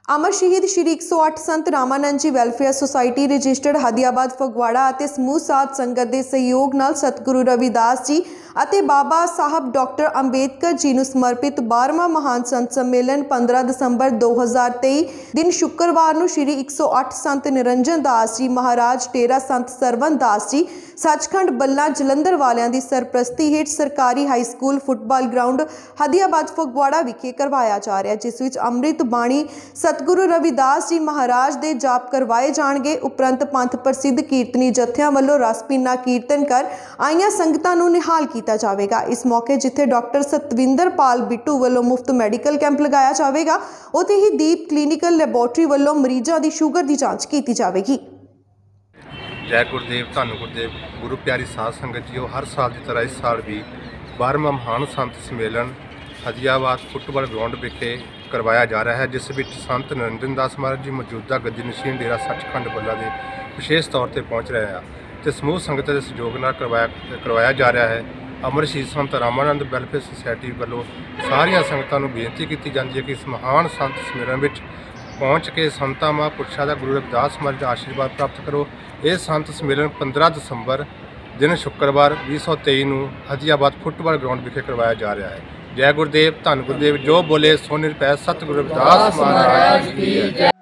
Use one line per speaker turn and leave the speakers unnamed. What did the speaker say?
अमर शहीद Shri 108 Sant Ramanand ji welfare society registered Hadiabad Phagwara और समूह साध संगत के सहयोग नाल सतगुरु रविदास जी ਅਤੇ बाबा साहब डॉक्टर अंबेडकर जी ਨੂੰ समर्पित 12वां महान संत सम्मेलन 15 दसंबर 2023 दिन शुक्रवार ਨੂੰ श्री 108 संत निरंजन दास जी महाराज डेरा संत सरवन दास जी सचखंड बल्ला जलंधर वालियां दी सरप्रस्ती हेठ सरकारी high school football ground Hadiabad Phagwara विखे करवाया जा रहा है, जिस विच अमृत बाणी सतगुरु रविदास जी महाराज दे जाप करवाए जाणगे। उपरंत पंथ प्रसिद्ध कीर्तनी जत्थियां वल्लों रस पीना कीर्तन कर आईयां संगतां नूं निहाल किया जाएगा। इस मौके जिथे डॉक्टर सतविंदर पाल बिट्टू वालों मुफ्त मैडिकल कैंप लगाया जाएगा, उत्थे ही दीप क्लीनिकल लैबोरेटरी वालों मरीजों की शुगर की जांच की जाएगी।
जय गुरुदेव, धन गुरुदेव, गुरु प्यारी साध संगत जीओ, हर साल की तरह इस साल भी 12वां महान संत सम्मेलन हदियाबाद फुटबॉल ग्राउंड विखे करवाया जा रहा है, जिस विच संत निरंजन दास महाराज जी मौजूदा गद्दी नशीन डेरा सचखंड बल्ला के विशेष तौर पर पहुँच रहे हैं तो समूह संगत के सहयोग नाल करवाया जा रहा है। अमर शहीद संत रामानंद वैलफेयर सोसायटी वालों सारिया संगतां नूं बेनती की जाती है कि इस महान संत सम्मेलन में पहुँच के संतां महापुरुषों का गुरु रविदास महाराज का आशीर्वाद प्राप्त करो। यह संत सम्मेलन 15 दसंबर दिन शुक्रवार 2023 नूं हदियाबाद फुटबॉल ग्राउंड विखे करवाया जा रहा है। जय गुरुदेव, धन गुरुदेव, जो बोले सो निरपै, सतगुरु रविदास महाराज की जय।